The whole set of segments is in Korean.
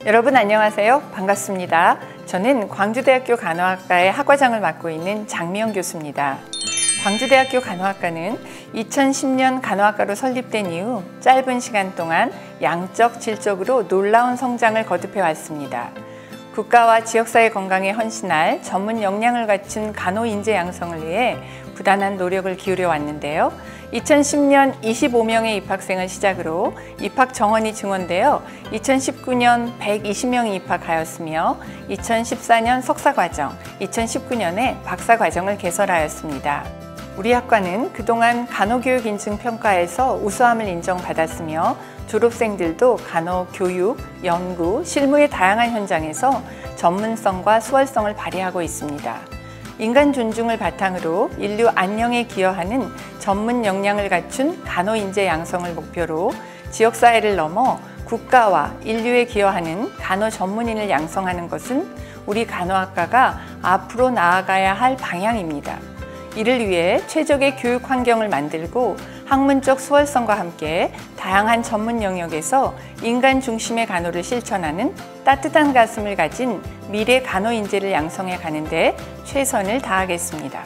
여러분 안녕하세요. 반갑습니다. 저는 광주대학교 간호학과의 학과장을 맡고 있는 장미영 교수입니다. 광주대학교 간호학과는 2010년 간호학과로 설립된 이후 짧은 시간 동안 양적, 질적으로 놀라운 성장을 거듭해 왔습니다. 국가와 지역사회 건강에 헌신할 전문 역량을 갖춘 간호 인재 양성을 위해 부단한 노력을 기울여 왔는데요. 2010년 25명의 입학생을 시작으로 입학 정원이 증원되어 2019년 120명이 입학하였으며 2014년 석사과정, 2019년에 박사과정을 개설하였습니다. 우리 학과는 그동안 간호교육인증평가에서 우수함을 인정받았으며 졸업생들도 간호, 교육, 연구, 실무의 다양한 현장에서 전문성과 수월성을 발휘하고 있습니다. 인간 존중을 바탕으로 인류 안녕에 기여하는 전문 역량을 갖춘 간호 인재 양성을 목표로 지역사회를 넘어 국가와 인류에 기여하는 간호 전문인을 양성하는 것은 우리 간호학과가 앞으로 나아가야 할 방향입니다. 이를 위해 최적의 교육 환경을 만들고 학문적 수월성과 함께 다양한 전문 영역에서 인간 중심의 간호를 실천하는 따뜻한 가슴을 가진 미래 간호 인재를 양성해 가는데 최선을 다하겠습니다.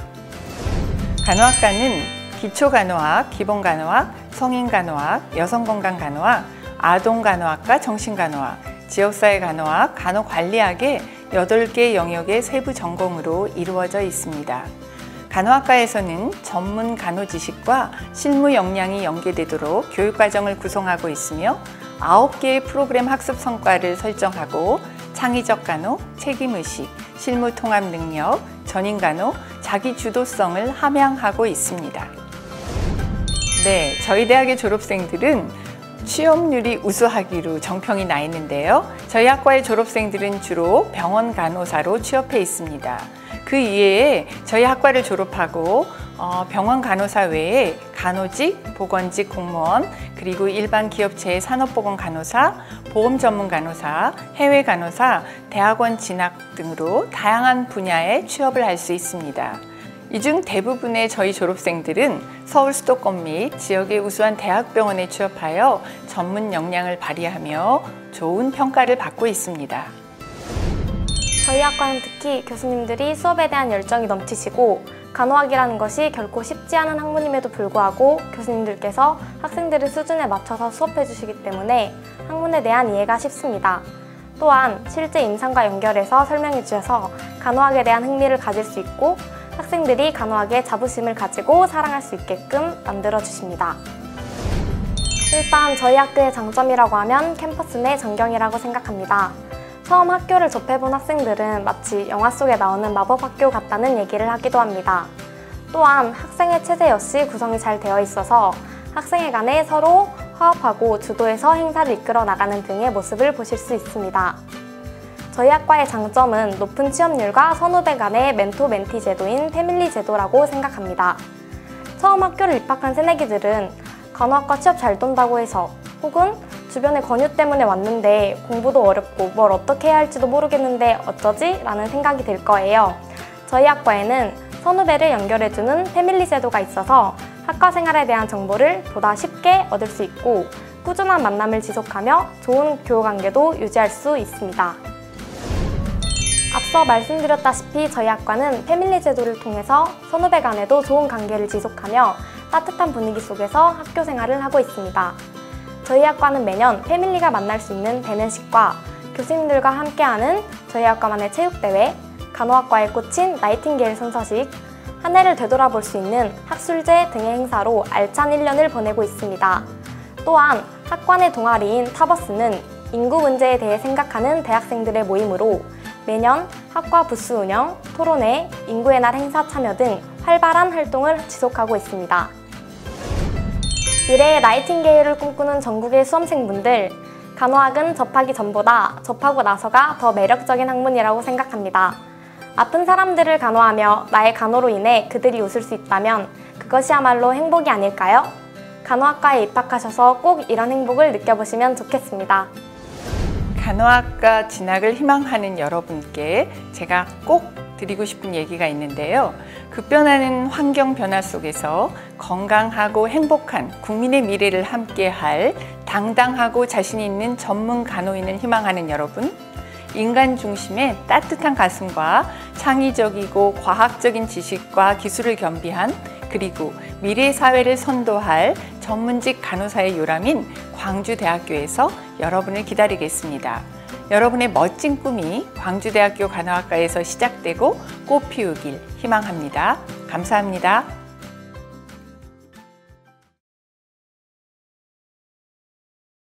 간호학과는 기초간호학, 기본간호학, 성인간호학, 여성건강간호학, 아동간호학과 정신간호학, 지역사회간호학, 간호관리학의 8개 영역의 세부 전공으로 이루어져 있습니다. 간호학과에서는 전문 간호 지식과 실무 역량이 연계되도록 교육과정을 구성하고 있으며 9개의 프로그램 학습 성과를 설정하고 창의적 간호, 책임의식, 실무 통합 능력, 전인 간호, 자기 주도성을 함양하고 있습니다. 네, 저희 대학의 졸업생들은 취업률이 우수하기로 정평이 나 있는데요. 저희 학과의 졸업생들은 주로 병원 간호사로 취업해 있습니다. 그 이외에 저희 학과를 졸업하고 병원 간호사 외에 간호직, 보건직 공무원, 그리고 일반 기업체의 산업보건 간호사, 보험 전문 간호사, 해외 간호사, 대학원 진학 등으로 다양한 분야에 취업을 할 수 있습니다. 이 중 대부분의 저희 졸업생들은 서울 수도권 및 지역의 우수한 대학병원에 취업하여 전문 역량을 발휘하며 좋은 평가를 받고 있습니다. 저희 학과는 특히 교수님들이 수업에 대한 열정이 넘치시고 간호학이라는 것이 결코 쉽지 않은 학문임에도 불구하고 교수님들께서 학생들의 수준에 맞춰서 수업해 주시기 때문에 학문에 대한 이해가 쉽습니다. 또한 실제 임상과 연결해서 설명해 주셔서 간호학에 대한 흥미를 가질 수 있고 학생들이 간호학에 자부심을 가지고 사랑할 수 있게끔 만들어 주십니다. 일단 저희 학교의 장점이라고 하면 캠퍼스 내 전경이라고 생각합니다. 처음 학교를 접해본 학생들은 마치 영화 속에 나오는 마법학교 같다는 얘기를 하기도 합니다. 또한 학생의 체제 역시 구성이 잘 되어 있어서 학생회 간에 서로 화합하고 주도해서 행사를 이끌어 나가는 등의 모습을 보실 수 있습니다. 저희 학과의 장점은 높은 취업률과 선후배 간의 멘토-멘티 제도인 패밀리 제도라고 생각합니다. 처음 학교를 입학한 새내기들은 간호학과 취업 잘 돈다고 해서 혹은 주변의 권유 때문에 왔는데 공부도 어렵고 뭘 어떻게 해야 할지도 모르겠는데 어쩌지? 라는 생각이 들 거예요. 저희 학과에는 선후배를 연결해주는 패밀리 제도가 있어서 학과 생활에 대한 정보를 보다 쉽게 얻을 수 있고 꾸준한 만남을 지속하며 좋은 교우관계도 유지할 수 있습니다. 앞서 말씀드렸다시피 저희 학과는 패밀리 제도를 통해서 선후배 간에도 좋은 관계를 지속하며 따뜻한 분위기 속에서 학교 생활을 하고 있습니다. 저희 학과는 매년 패밀리가 만날 수 있는 대면식과 교수님들과 함께하는 저희 학과만의 체육대회, 간호학과에 꽂힌 나이팅게일 선서식, 한 해를 되돌아볼 수 있는 학술제 등의 행사로 알찬 1년을 보내고 있습니다. 또한 학과 내 동아리인 타버스는 인구 문제에 대해 생각하는 대학생들의 모임으로 매년 학과 부스 운영, 토론회, 인구의 날 행사 참여 등 활발한 활동을 지속하고 있습니다. 미래의 나이팅게일을 꿈꾸는 전국의 수험생분들, 간호학은 접하기 전보다 접하고 나서가 더 매력적인 학문이라고 생각합니다. 아픈 사람들을 간호하며 나의 간호로 인해 그들이 웃을 수 있다면 그것이야말로 행복이 아닐까요? 간호학과에 입학하셔서 꼭 이런 행복을 느껴보시면 좋겠습니다. 간호학과 진학을 희망하는 여러분께 제가 꼭 드리고 싶은 얘기가 있는데요. 급변하는 환경 변화 속에서 건강하고 행복한 국민의 미래를 함께할 당당하고 자신 있는 전문 간호인을 희망하는 여러분, 인간 중심의 따뜻한 가슴과 창의적이고 과학적인 지식과 기술을 겸비한 그리고 미래 사회를 선도할 전문직 간호사의 요람인 광주대학교에서 여러분을 기다리겠습니다. 여러분의 멋진 꿈이 광주대학교 간호학과에서 시작되고 꽃피우길 희망합니다. 감사합니다.